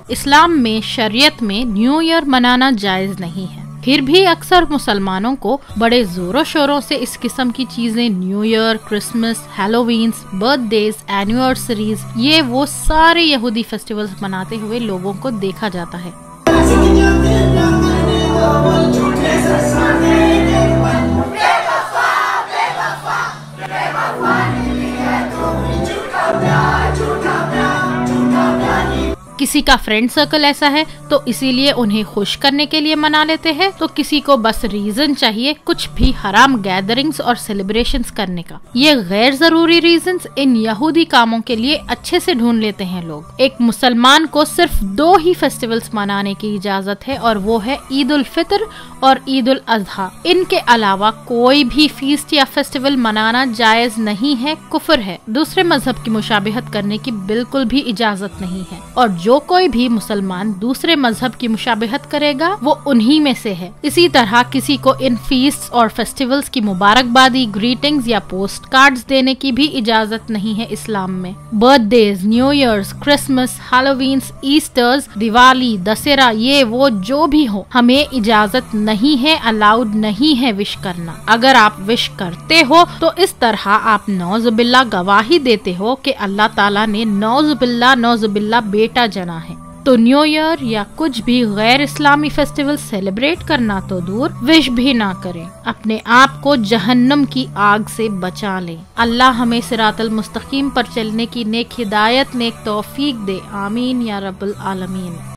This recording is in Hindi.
इस्लाम में शरीयत में न्यू ईयर मनाना जायज नहीं है। फिर भी अक्सर मुसलमानों को बड़े जोरों शोरों से इस किस्म की चीजें new year, Christmas, Halloweens, birthdays, anniversaries, ये वो सारे यहूदी फेस्टिवल्स मनाते हुए लोगों को देखा जाता है। किसी का फ्रेंड सर्कल ऐसा है तो इसीलिए उन्हें खुश करने के लिए मना लेते हैं, तो किसी को बस रीजन चाहिए कुछ भी हराम गैदरिंग्स और सेलिब्रेशंस करने का। ये गैर जरूरी रीजंस इन यहूदी कामों के लिए अच्छे से ढूंढ लेते हैं लोग। एक मुसलमान को सिर्फ 2 ही फेस्टिवल्स मनाने की इजाजत है और वो है ईद उल फितर और ईद उल अजहा। इनके अलावा कोई भी फीस्ट या फेस्टिवल मनाना जायज नहीं है, कुफ्र है। दूसरे मजहब की मुशाबिहत करने की बिल्कुल भी इजाजत नहीं है और जो कोई भी मुसलमान दूसरे मजहब की मुशाबिहत करेगा वो उन्हीं में से है। इसी तरह किसी को इन फीस्ट और फेस्टिवल्स की मुबारकबादी, ग्रीटिंग्स या पोस्ट कार्ड्स देने की भी इजाजत नहीं है इस्लाम में। Birthdays, new years, Christmas, Halloweens, Easters, Diwali, Dussehra, ये वो जो भी हो, हमें इजाजत नहीं है, अलाउड नहीं है विश करना। अगर आप विश करते हो तो इस तरह आप नौजुबिल्ला गवाही देते हो कि अल्लाह ताला ने नौजुबिल्ला बेटा जना है। तो न्यू ईयर या कुछ भी गैर इस्लामी फेस्टिवल सेलिब्रेट करना तो दूर, विश भी ना करें। अपने आप को जहन्नम की आग से बचा लें। अल्लाह हमें सिरातल मुस्तकीम पर चलने की नेक हिदायत, नेक तौफीक दे। आमीन या रब्बुल आलमीन।